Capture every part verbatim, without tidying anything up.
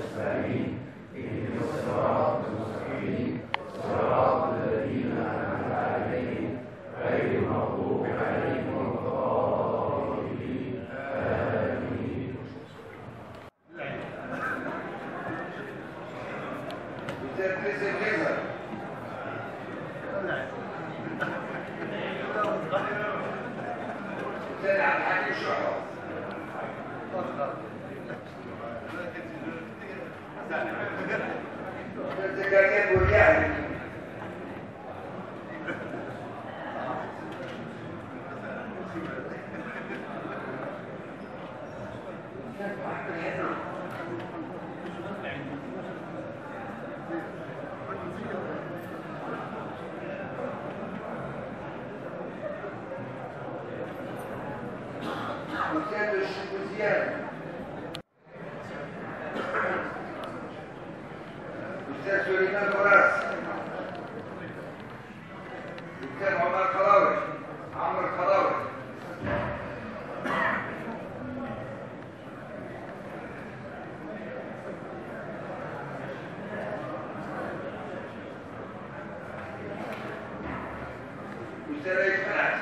نستعين اهدنا الصراط المستقيم صراط الذين أنعمت عليهم غير المغضوب عليهم ولا الضالين آمين. عبد الحكيم شعبة زكريا بورياني أستاذ الشكوزيان أستاذ سليمان فراس أستاذ عمر الخلاوي عمر الخلاوي أستاذ رئيس فناس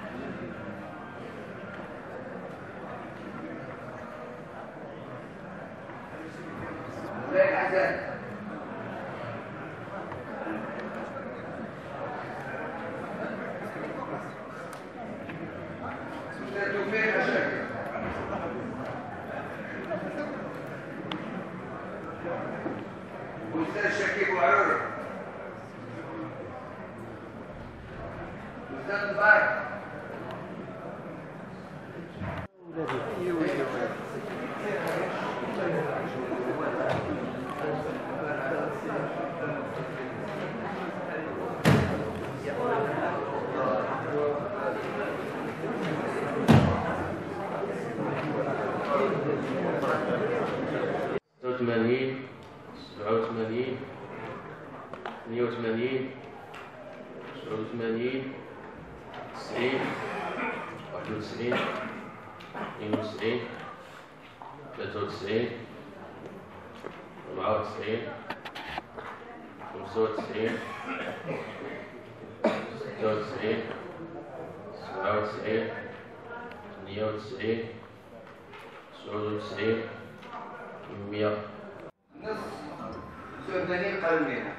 حسن أستاذ توفيق مشاكل أستاذ شكيب وعرورة أستاذ مبارك ستة وثمانين سبعة وثمانين ثمانية وثمانين تسعة وثمانين تسعين واحد وتسعين اثنين وتسعين ثلاثة وتسعين أربعة وتسعين خمسة وتسعين ستة وتسعين سبعة وتسعين ثمانية وتسعين تسعة وتسعين مئة. نصف سوداني قانونيا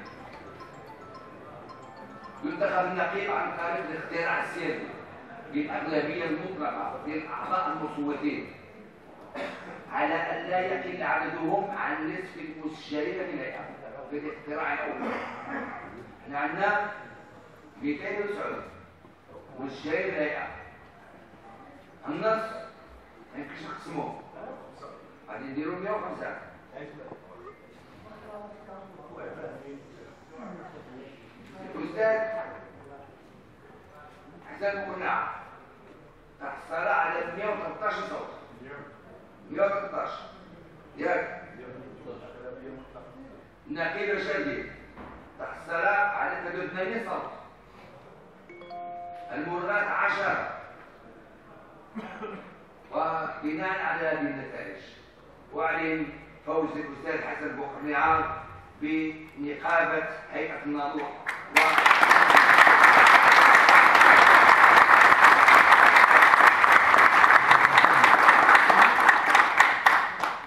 ينتخب النقيب عن طريق الاختيار السياسي بالأغلبية المطلقة للأعضاء المصوتين على أن لا يقل عددهم عن نصف المستشارين في الهيئة في الاختراع الأول. احنا عندنا مئتين وتسعين مستشارين في الهيئة، النص ما يمكنش نقسموه، غادي نديرو مئة وخمسة. الأستاذ حسن بوقناع تحصل على مئة وثلاثة عشر صوت. مئة وثلاثة عشر ياك. النقيب رشادي تحصل على ثلاثة وثمانين صوت. المرغات عشرة. وبناء على هذه النتائج وأعلن فوز الأستاذ حسن بوقناع بنقابة هيئة الناظور.